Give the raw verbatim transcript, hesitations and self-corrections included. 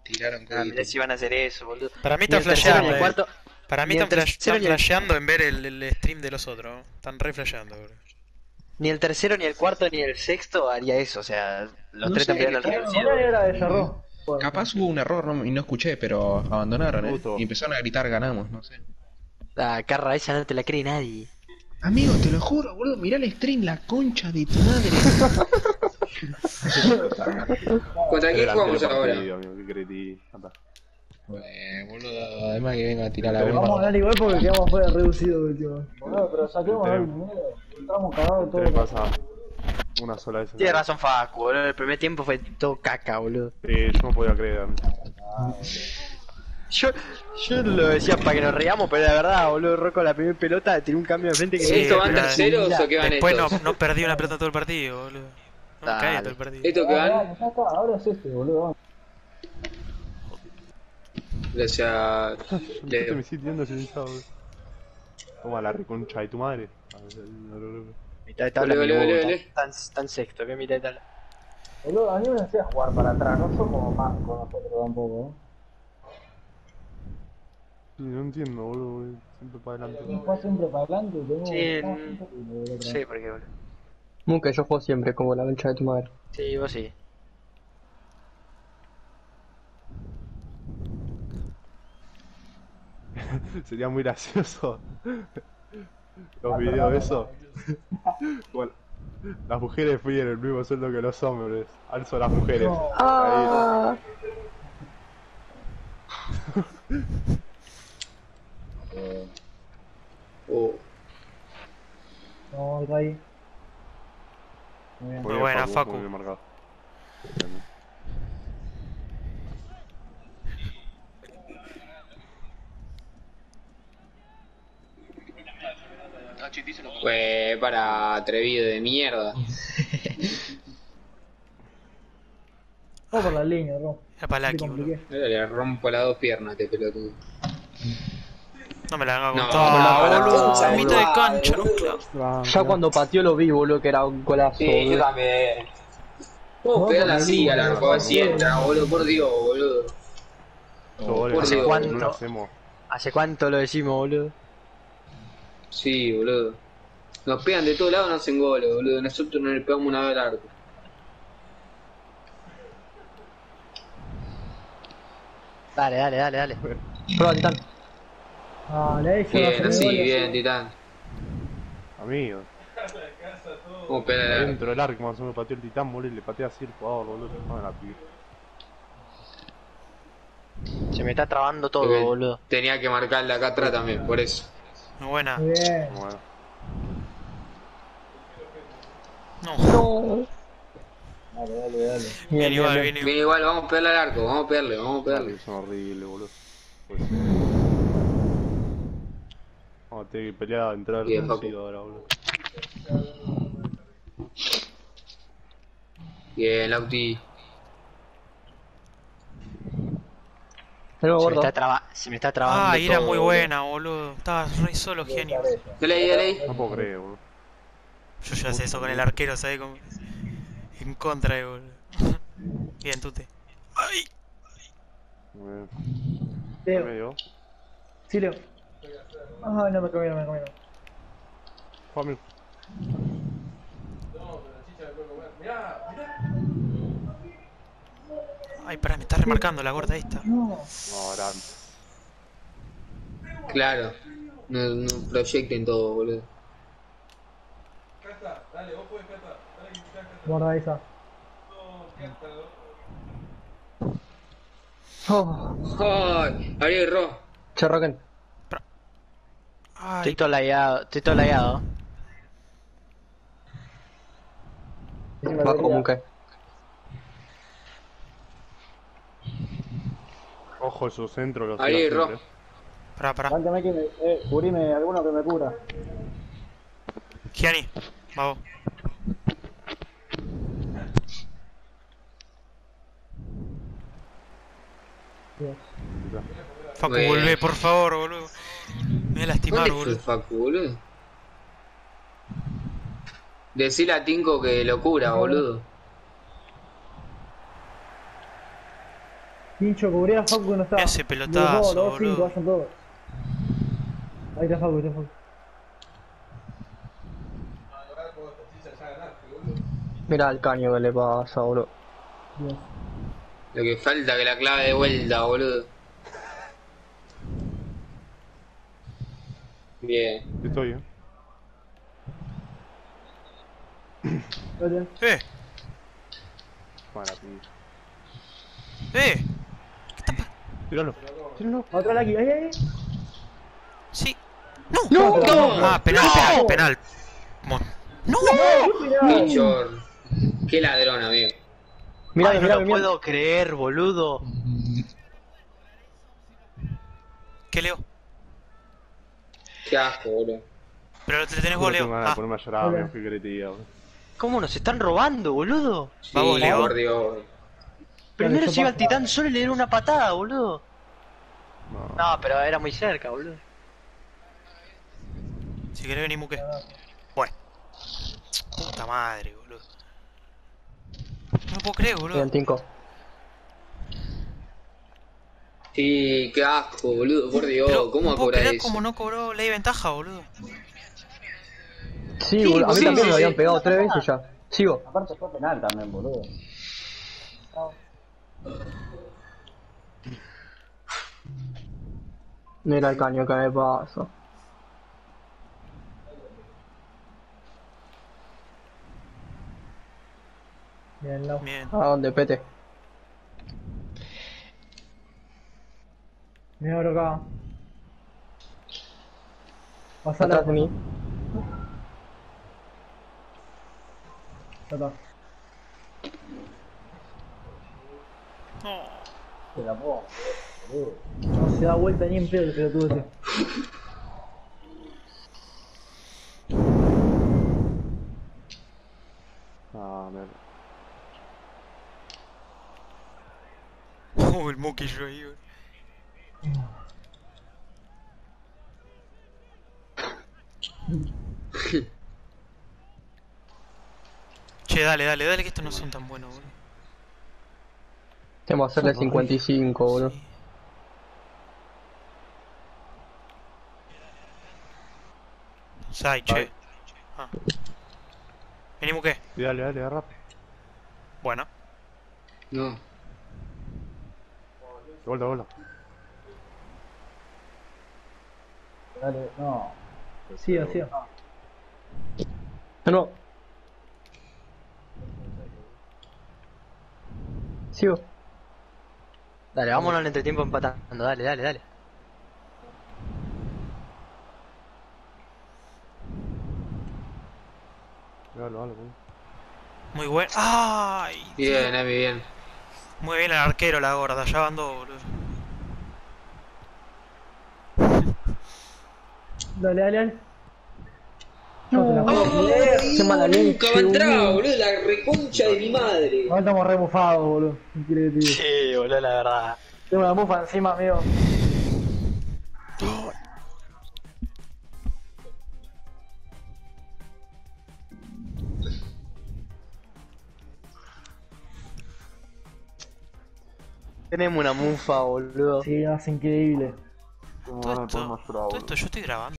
Tiraron Ah, mirá codito. si van a hacer eso, boludo. Para mí Ni están el tercero ni flasheando, el eh. cuarto. Para mí Ni el están, flash- tercero están ni el, flasheando en ver el, el stream de los otros. ¿No? Están re flasheando, boludo. ni el tercero ni el cuarto ni el sexto haría eso, o sea, los No tres están sé, peleando que al capaz, río cielo, Era boludo. de cerró. Bueno, capaz hubo un error ¿no? y no escuché, pero abandonaron, Me ¿eh? gustó. Y empezaron a gritar ganamos, no sé. La carra esa no te la cree nadie. Amigo, te lo juro, boludo, mirá el stream, la concha de tu madre. ¿Contra quién Delantero jugamos ahora? partido, amigo, ¿qué creí? Anda. Bueno, boludo, además que venga a tirar la Tenemos- vamos a bomba. ganar igual porque quedamos fuera reducido último. Bueno, pero saquemos Tenemos- el dinero. Estamos cagados ¿Qué le todos. pasa? Una sola vez en Tienes la- razón, Facu, boludo. El primer tiempo fue todo caca, boludo. Sí, yo no podía creer. amigo. Yo, yo lo decía para que nos reamos, pero la verdad, boludo, Rocco la primera pelota tiene un cambio de frente que Sí, no- ¿Estos van pero- terceros o qué van Después no, estos? no perdí una pelota todo el partido, boludo. No Dale. cae todo el partido. ¿Estos que Ah, van? ya está, ahora es este, boludo. vamos. Gracias. Yo te Leo. me estoy tirando silenciado. Toma la reconcha de tu madre. Mitad de tabla, Ole, mi ole, huevo, ole, ole. tan, tan, tan sexto, que mitad de tabla. Boludo, a mí me hacía jugar para atrás, no somos mancos nosotros tampoco, ¿eh? Sí, no entiendo, boludo. Siempre para adelante. Juega siempre para adelante, tenemos Sí, estamos en- siempre y de atrás. Sí, porque, boludo. Nunca, yo juego siempre como la concha de tu madre. Sí, vos sí. Sería muy gracioso. Los videos de eso. Bueno, las mujeres piden el mismo sueldo que los hombres. Alzo a las mujeres. No. Ah, Oh. No, está ahí. Muy bien. Muy Muy bien, buena, Facu, Facu. muy bien marcado. Fue para atrevido de mierda. Vamos por la línea, Ro. Es para Te Lucky, boludo. compliqué. Ahora le rompo las dos piernas a este pelotudo. No me la haga No, contar, no, no, boludo. no, En mitad de no, cancha, no, no, claro. Ah, ya cuando pateó lo vi, boludo, que era un golazo. Sí, yo boludo. también. ¿Cómo No, pegan por así la al línea, arco? por Así la entra, boludo, por Dios, boludo. Los goles ¿Hace no- no cuánto? lo hacemos. ¿Hace cuánto lo decimos, boludo? Sí, boludo. Nos pegan de todos lados, no hacen goles, boludo. Nosotros no le pegamos una vez al arco. Dale, dale, dale, dale. Prueba, Titán. Ah, le hizo Bien, así, bien, titán. Amigo. ¿Cómo pegan al arco? Dentro del arco más o menos pateó el titán, boludo, y le patea así el jugador, boludo. No, la pibe. Se me está trabando todo, Porque boludo. Tenía que marcarle acá atrás también, por eso. Muy buena. Muy bien. Bueno. No. No. Dale, dale, dale. Bien, igual, bien, Bien, igual. igual, vamos a pegarle al arco, vamos a pegarle, vamos a pegarle. Son horribles, boludo. Pues. Vamos a tener que pelear a entrar Bien, reducido ahora, boludo. Bien, Lauti. De nuevo, Se me gordo. está, traba... se me está trabando Ah, era todo, muy boludo. buena, boludo. Estabas re solo, genio. Dale ahí, dale ahí. No puedo creer, boludo. Yo ya sé eso con el arquero, ¿sabes? Como... En contra, eh, boludo. Bien, Tute. ¡Ay! Muy bien. Leo, Medio. sí, Leo. Ay, no me comieron, me comieron. Juan, Ay, pará, me está remarcando la gorda esta. No. no, ahora. Claro. No, no proyecten todo, boludo. Guarda esa. Oh. ¡Ay! Ariel Ro. Che, Rocken. Ay, Estoy todo lagueado, estoy todo lagueado. Bajo como un cae. Ojo, esos centros los Ariel tiran Ro. siempre. pará, pará. Aguántame que me. Eh, cubrime alguno que me cura. Gianni, vamos. Dios. Facu, Bueno. volvé, por favor, boludo. Me voy a lastimar, ¿Dónde fue boludo. Facu, boludo? Decile a Tinko que lo cura, boludo. Pincho, cubrí a Facu que no está. Ese pelotazo, Los dos, los dos cinco, boludo. vayan todos. Ahí está Facu, ahí está Facu. Mira el caño que le pasa, boludo. Dios. Lo que falta que la clave de vuelta, boludo. Bien. Estoy, eh. Dale. ¡Eh! Mala piba. ¡Eh! Tíralo. Tíralo. Otra aquí, ahí, ahí. ¡Sí! ¡No! No, no. Ah, penal, penal, penal. Mon- ¡No! Pincho. Qué ladrón, amigo. Mirá, Ay, no mirá, lo mirá. puedo creer, boludo. ¿Qué leo? Qué asco, boludo. Pero te tenés Yo vos, tengo Leo. ganas de Ah, ponerme a llorar, Hola. amigo, qué cretilla, boludo. ¿Cómo nos están robando, boludo? Sí, Vamos, Leo. por Dios. Primero yo se iba al paso. titán solo y le dieron una patada, boludo. No. No, pero era muy cerca, boludo. si querés venir, Muque. Bueno. Puta madre, boludo. No lo puedo creer, boludo. Bien, Tinko. Sí, qué asco, boludo, por Dios. Pero, ¿Cómo va ¿no a puedo cobrar creer eso? cómo no cobró ley de ventaja, boludo? Sí, Sí, boludo. A mí sí, también sí, me habían sí. pegado tres veces ya. Sigo. Aparte fue penal también, boludo. Mira el caño que me pasa. Bien, Lau. Bien. ¿A dónde, pete? Mira ahora acá. Pasala. Atrás de mí. Ya está. No. Se la puedo. No se da vuelta ni en pedo el pelotudo ese. Ah, mierda. Oh, el Muque yo ahí, boludo. Che, dale, dale, dale, que estos no son tan buenos, boludo. Tenemos que hacerle cincuenta y cinco, boludo. Sai, che. Ah. Vení, Muque. Y dale, dale, agarra. Bueno. No. De vuelta, de vuelta. Dale, no. Sí, así. No, no. Sigo. Dale, vámonos al entretiempo empatando. Dale, dale, dale. Dale, dale, boludo. Muy bueno. ¡Ay! Bien, Emi, bien. Muy bien el arquero, la gorda. Ya van dos, boludo. Dale, dale, dale. No, te la puedo creer. Qué mala leche, Nunca va a entrar, boludo. boludo, la reconcha de mi madre. Ahora estamos re bufados, boludo. ¿Qué quieres que te diga? Sí, boludo, la verdad. Tengo una bufa encima, amigo. Tenemos una mufa, boludo. Sí, es increíble. Tengo Todo ganas de esto, ponerme a llorar, todo boludo. esto yo estoy grabando.